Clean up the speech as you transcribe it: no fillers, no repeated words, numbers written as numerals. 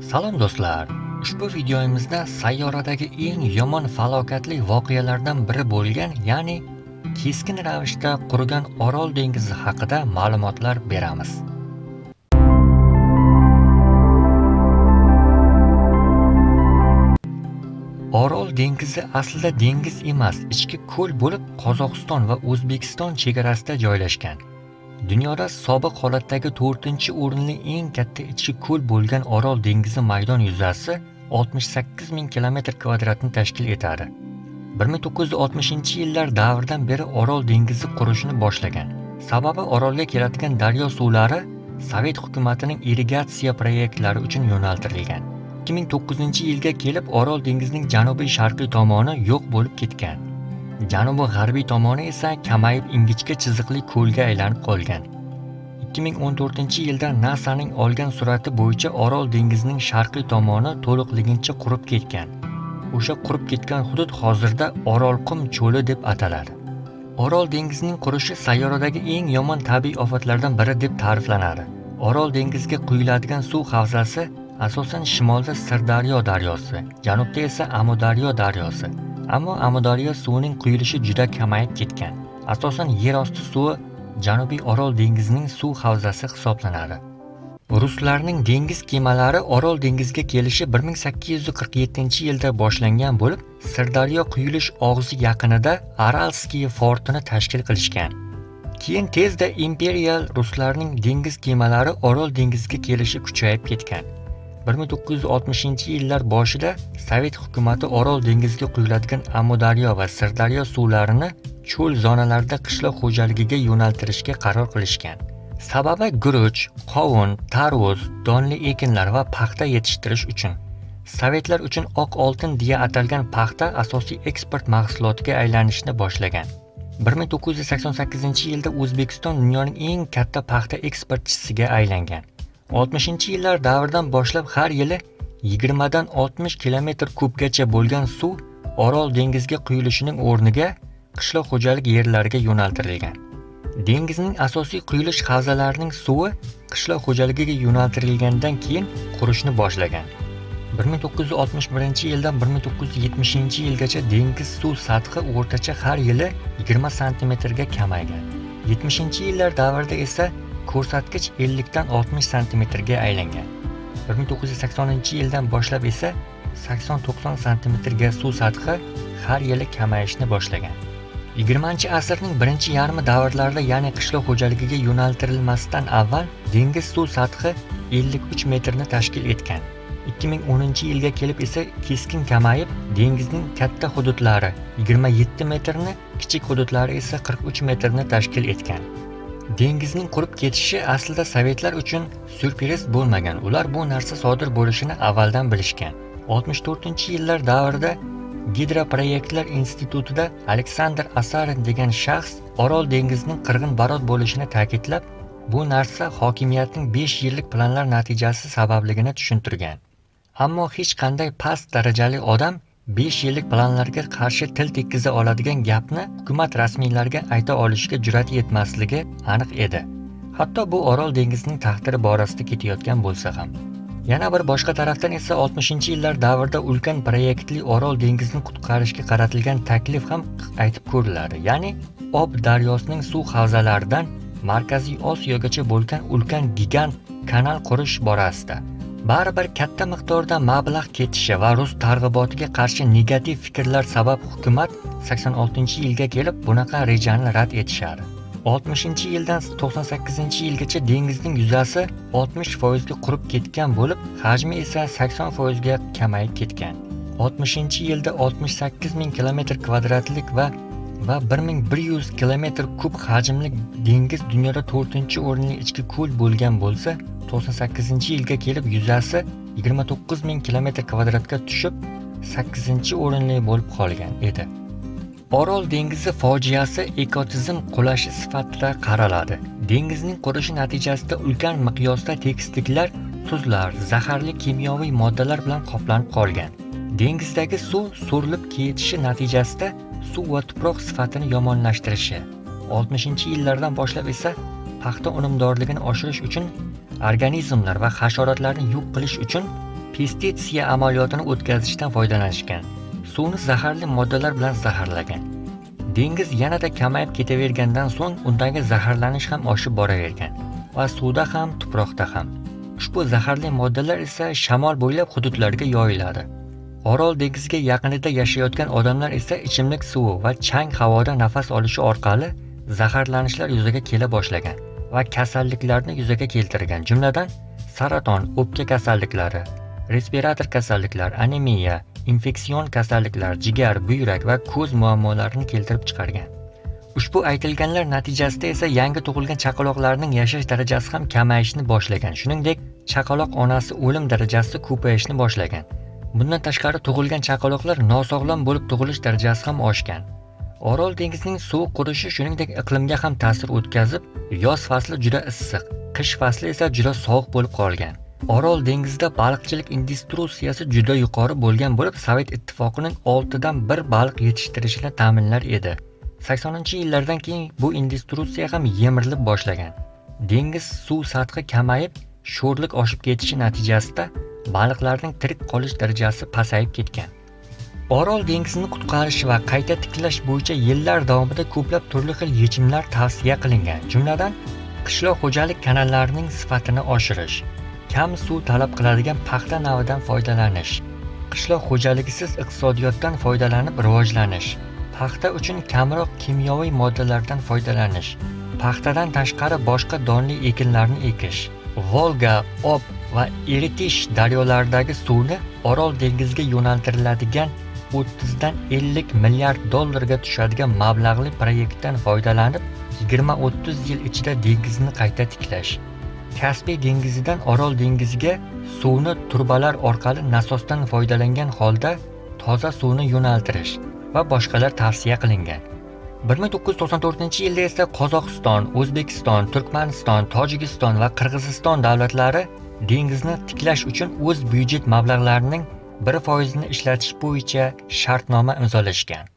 Salom do'stlar. Ushbu videomizda sayyoradagi eng yomon falokatli voqealardan biri bo'lgan, ya'ni keskin ravishda qurigan Orol dengizi haqida ma'lumotlar beramiz. Orol dengizi aslida dengiz emas, ichki ko'l bo'lib, Qozog'iston va O'zbekiston chegarasida joylashgan. Dunyoda sobiq holatdagi 4-o'rinli eng katta ichki ko'l bo'lgan Orol dengizi maydon yuzasi 68 ming km² ni tashkil etadi. 1960-yillar davridan beri Orol dengizi qurishni boshlagan. Sababi Orolga keladigan daryo suvlari Sovet hukumatining irrigatsiya proyektlari uchun yo'naltirilgan. 2009-yilga kelib Orol dengizining janubiy-sharqiy tomoni yo'q bo'lib ketgan. Janubi-g'arbiy tomoni esa kamayib ingichka chiziqli ko'lga aylanib qolgan. 2014-yilda NASAning olgan surati bo'yicha Orol dengizining sharqiy tomoni to'liqligicha qurib ketgan. O'sha qurib ketgan hudud hozirda Orolqum cho'li deb ataladi. Orol dengizining qurishi sayyoradagi eng yomon tabiiy ofatlardan biri deb ta'riflanadi. Orol dengiziga quyiladigan suv havzasi asosan shimolda Sirdaryo daryosi, janubda esa Amudaryo daryosi. Ammo Amudaryo suvining quyilishi juda kamayib ketgan. Asosan yer osti suvi Janubiy Orol dengizining suv havzasi hisoblanadi. Ruslarning dengiz kemalari Orol dengiziga kelishi 1847-yilda boshlangan bo'lib, Sirdaryo quyilish og'zi yaqinida Aralskiy fortini tashkil qilishgan. Keyin tezda imperial ruslarning dengiz kemalari Orol dengiziga kelishi kuchayib ketgan. 1960-yillar boshida Sovet hukumati Orol dengiziga quyiladigan Amudaryo va Sirdaryo suvlarini cho'l zonalarida qishloq xo'jaligiga yo'naltirishga qaror qilishgan. Sababi guruch, qovun, tarvuz, donli ekinlar va paxta yetishtirish uchun. Sovetlar uchun oq oltin deya atalgan paxta asosiy eksport mahsulotiga aylanishni boshlagan. 1988-yilda O'zbekiston dunyoning eng katta paxta eksportchisiga aylangan. 60-yillar davridan boshlab har yili 20 dan 60 km3gacha bo'lgan suv Orol dengiziga quyilishining o'rniga qishloq xo'jalik yerlariga yo'naltirilgan. Dengizning asosiy quyilish havzalarining suvi qishloq xo'jaligiga yo'naltirilgandan keyin qurishni boshlagan. 1961-yildan 1970-yilgacha dengiz suv sathi o'rtacha har yili 20 sm ga kamaygan. 70-yillar davrida esa ko'rsatkich 50 dan 60 sm ga aylangan. 1980-yildan boshlab esa 80-90 sm ga suv sathi har yili kamayishni boshlagan. 20-asrning birinchi yarmi davrlarida, ya'ni qishloq xo'jaligiga yo'naltirilmasdan avval dengiz suv sathi 53 metrni tashkil etgan. 2010-yilga kelib esa keskin kamayib, dengizning katta hududlari 27 metrni, kichik hududlari esa 43 metrni tashkil etgan. Dengizning qurib ketishi aslida sovetlar uchun syurpriz bo'lmagan. Ular bu narsa sodir bo'lishini avvaldan bilishgan. 64-yillar davrida Gidroproyektlar institutida Aleksandr Asarin degan shaxs Orol dengizining qirg'in-barot bo'lishini ta'kidlab, bu narsa hokimiyatning 5 yillik planlar natijasi sababligini tushuntirgan. Ammo hech qanday past darajali odam 5 yillik planlarga qarshi til tekkiza oladigan gapni hukumat rasmiylariga ayta olishga jur'at yetmasligi aniq edi. Hatto bu Orol dengizining taqdiri borasida ketayotgan bo'lsa ham. Yana bir boshqa tarafdan esa 60-yillar davrida ulkan proyektli Orol dengizini qutqarishga qaratilgan taklif ham aytib ko'riladi. Ya'ni Ob daryosining suv havzalaridan Markaziy Osiyogacha bo'lgan ulkan gigant kanal qurish borasida. Baribir katta miqdorda mablag' ketishi va rus targ'ibotiga qarshi negativ fikrlar sabab hukumat 86-yilga kelib bunaqa rejani rad etishadi. 60-yildan 98-yilgacha dengizning yuzasi 60% ga qurib ketgan bo'lib, hajmi esa 80% ga kamayib ketgan. 60-yilda 68 ming km² va 1100 km3 hajmli dengiz dunyoda 4-o'rinli ichki ko'l bo'lgan bo'lsa, 98-yilga kelib yuzasi 29 ming km² ga tushib 8-o'rinli bo'lib qolgan edi. Orol dengizi fojiasi ekotizim qulashi sifatida qaraladi. Dengizning qurishi natijasida ulkan miqyosda tekisliklar, tuzlar, zaharli kimyoviy moddalar bilan qoplanib qolgan. Dengizdagi suv so'rilib ketishi natijasida suv va tuproq sifatini yomonlashtirishi. 60-yillardan boshlab esa paxta unumdorligini oshirish uchun organizmlar va hasharotlarni yo'q qilish uchun pestitsiya amaliyotini o'tkazishdan foydalanishgan. Suvni zaharli moddalar bilan zaharlagan. Dengiz yanada kamayib ketavergandan so'ng undagi zaharlanish ham oshib boravergan va suvda ham, tuproqda ham. Ushbu zaharli moddalar esa shamol bo'ylab hududlarga yoyiladi. Orol dengiziga yaqinida yashayotgan odamlar esa ichimlik suvi va chang havoda nafas olishi orqali zaharlanishlar yuzaga kela boshlagan va kasalliklarni yuzaga keltirgan, jumladan saraton, o'pka kasalliklari, respirator kasalliklar, anemiya, infeksion kasalliklar, jigar, buyrak va ko'z muammolarini keltirib chiqargan. Ushbu aytilganlar natijasida esa yangi tug'ilgan chaqaloqlarning yashash darajasi ham kamayishni boshlagan. Shuningdek, chaqaloq onasi o'lim darajasi ko'payishni boshlagan. Bundan tashqari tug'ilgan chaqaloqlar nosog'lom bo'lib tug'ilish darajasi ham oshgan. Orol dengizining suv qurishi shuningdek iqlimga ham ta'sir o'tkazib, yoz fasli juda issiq, qish fasli esa juda sovuq bo'lib qolgan. Orol dengizida baliqchilik industriyasi juda yuqori bo'lgan bo'lib, Sovet ittifoqining 6 dan 1 baliq yetishtirishini ta'minlar edi. 80-yillardan keyin bu industriya ham yemirilib boshlagan. Dengiz suv sathi kamayib, sho'rlik oshib ketishi natijasida baliqlarning tirik qolish darajasi pasayib ketgan. Orol dengizini qutqarish va qayta tiklash bo'yicha yillar davomida ko'plab turli xil yechimlar tavsiya qilingan. Jumladan, qishloq xo'jalik kanallarining sifatini oshirish, kam suv talab qiladigan paxta navidan foydalanish, qishloq xo'jaligisiz iqtisodiyotdan foydalanib rivojlanish, paxta uchun kamroq kimyoviy moddalardan foydalanish, paxtadan tashqari boshqa donli ekinlarni ekish, Volga, Ob va Iritish daryolaridagi suvni Orol dengiziga yo'naltiriladigan 30 dan 50 milliard dollarga tushadigan mablag'li proyektdan foydalanib 20-30 yil ichida dengizni qayta tiklash, Kaspiy dengizidan Orol dengiziga suvni turbalar orqali nasosdan foydalangan holda toza suvni yo'naltirish va boshqalar tavsiya qilingan. 1994-yilda esa Qozog'iston, O'zbekiston, Turkmaniston, Tojikiston va Qirg'iziston davlatlari dengizni tiklash uchun o'z byudjet mablag'larining 1% ni ishlatish bo'yicha shartnoma imzolashgan.